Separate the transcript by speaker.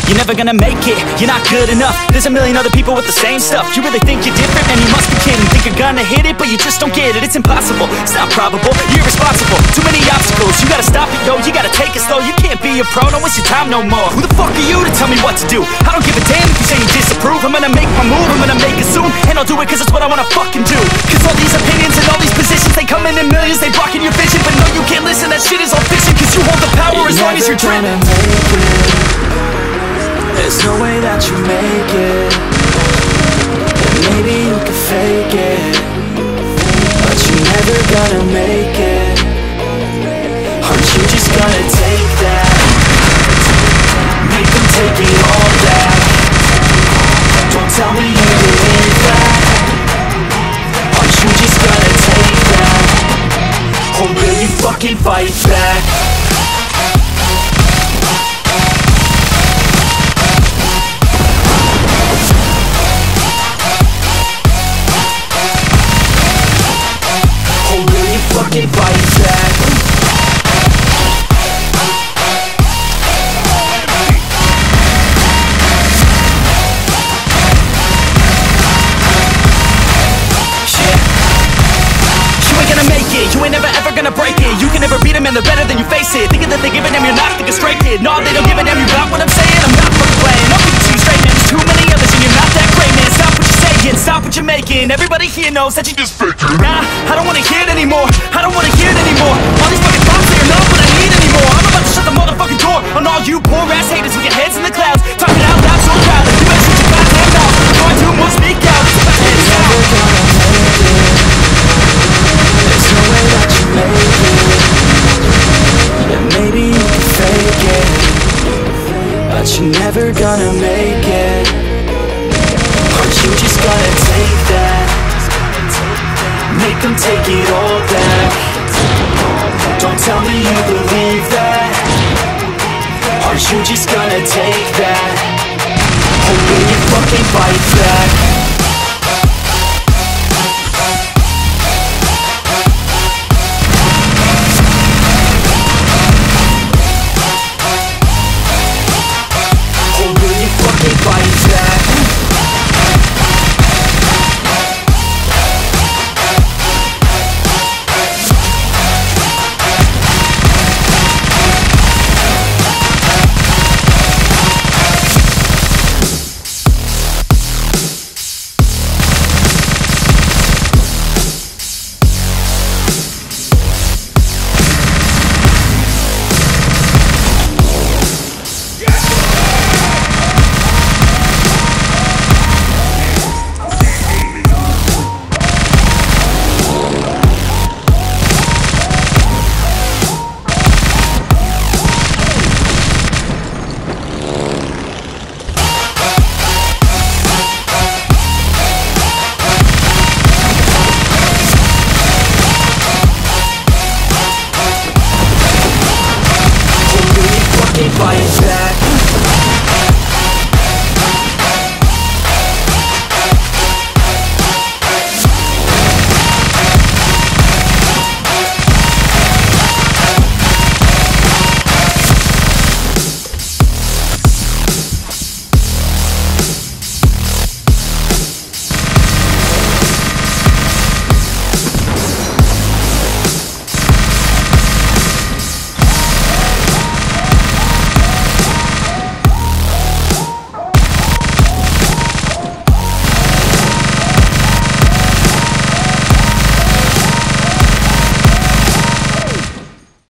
Speaker 1: you're never gonna make it. You're not good enough, there's a million other people with the same stuff. You really think you're different? Man, you must be kidding. Think you're gonna hit it, but you just don't get it. It's impossible, it's not probable, you're irresponsible. Too many obstacles, you gotta stop it, yo. You gotta take it slow, you can't be a pro. Don't waste your time no more. Who the fuck are you to tell me what to do? I don't give a damn if you say you disapprove. I'm gonna make my move, I'm gonna make it soon. And I'll do it cause it's what I wanna fucking do. Cause all these opinions and all these positions, they come in millions, they blocking your vision. But no, you can't listen, that shit is all fiction. Cause you hold the power as long as you're dreaming.
Speaker 2: There's no way that you make it. And maybe you can fake it, but you're never gonna make it. Aren't you just gonna take that? Make them take it all back. Don't tell me you believe that. Aren't you just gonna take that? Or will you fucking fight back? Fucking fight back. You ain't gonna make it, you ain't never ever gonna break it. You can never beat them and they're better than you face it. Thinking that they give a damn, you're not thinking straight, kid. No, they don't give a damn, you got what I'm saying. I'm not fucking playing, I'll give it to you straight, man. There's too many others and you're not that great, man. Stop what you're saying, stop what you're making. Everybody here knows that you just faking. Nah, I don't wanna hear it anymore, I don't wanna hear it anymore. All these fucking thoughts, they are not what I need anymore. I'm about to shut the motherfucking door on all you poor ass haters with your heads in the clouds, talking out loud so proud. You better shut your goddamn mouth. Going too much, speak out. It's about to get out. There's no way that you make it. And maybe you can fake it, but you're never gonna make it. Aren't you just gonna take that? Make them take it all back. Don't tell me you believe that. Aren't you just gonna take that? Or will you fucking fight back?